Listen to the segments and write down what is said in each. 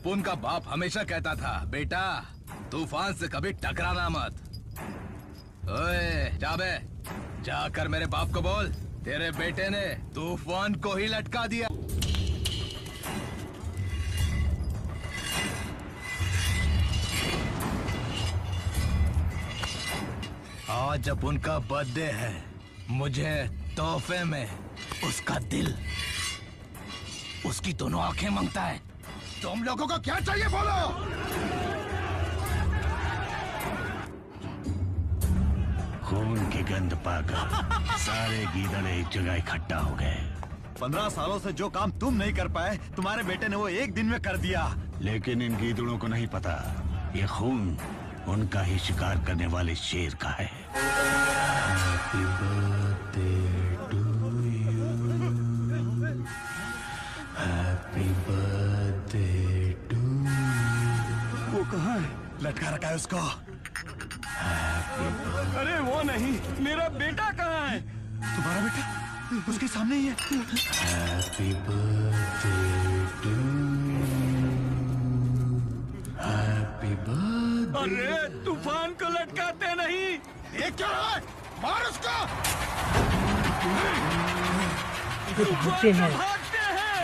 जपून का बाप हमेशा कहता था, बेटा तूफान से कभी टकराना मत। ओए जा बे, जाकर मेरे बाप को बोल तेरे बेटे ने तूफान को ही लटका दिया। आज जब उनका बर्थडे है, मुझे तोहफे में उसका दिल, उसकी दोनों आंखें मांगता है। तुम लोगों को क्या चाहिए बोलो? खून की गंध पाकर सारे गीदड़ एक जगह इकट्ठा हो गए। 15 सालों से जो काम तुम नहीं कर पाए, तुम्हारे बेटे ने वो एक दिन में कर दिया। लेकिन इन गीदड़ों को नहीं पता, ये खून उनका ही शिकार करने वाले शेर का है। Happy birthday to you. Happy birthday to you. वो कहाँ है? लटका रखा है उसको। अरे वो नहीं, मेरा बेटा कहाँ है? तुम्हारा बेटा उसके सामने ही है। Happy birthday to you. Happy birthday. अरे तूफान को लटकाते नहीं। ये क्या है? मार उसको। तूफान को भागते हैं।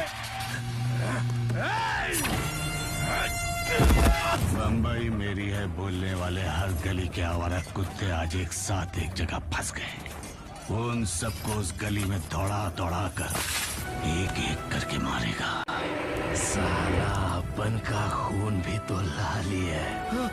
बम्बई मेरी है बोलने वाले हर गली के आवारा कुत्ते आज एक साथ एक जगह फंस गए। वो उन सबको उस गली में दौड़ा दौड़ा कर एक एक करके मारेगा। साला अपन का खून भी तो लाली है।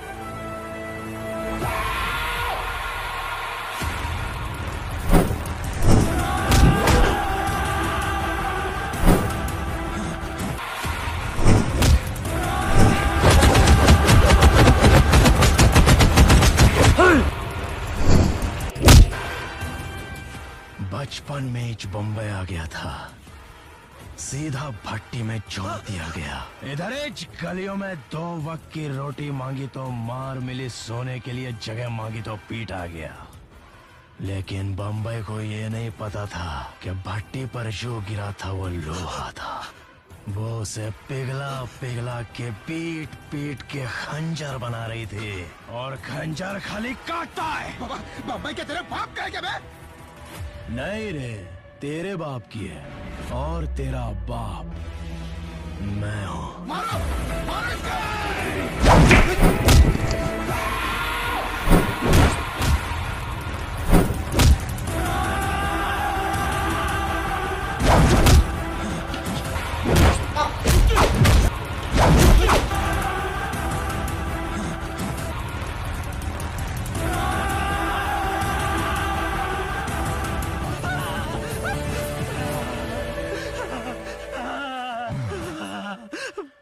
बचपन में ही बम्बई आ गया था, सीधा भट्टी में छोड़ दिया गया। इधर ही गलियों में 2 वक्त की रोटी मांगी तो मार मिली, सोने के लिए जगह मांगी तो पीटा गया। लेकिन बम्बई को ये नहीं पता था कि भट्टी पर जो गिरा था वो लोहा था। वो उसे पिघला पिघला के पीट पीट के खंजर बना रही थी, और खंजर खाली काटता है। बम्बई के तेरे बाप का है क्या बे? नहीं रे, तेरे बाप की है, और तेरा बाप मैं हूँ। मारो, मारो इसको।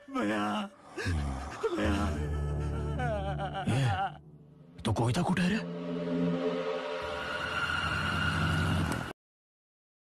तो कोई था कुठे रे?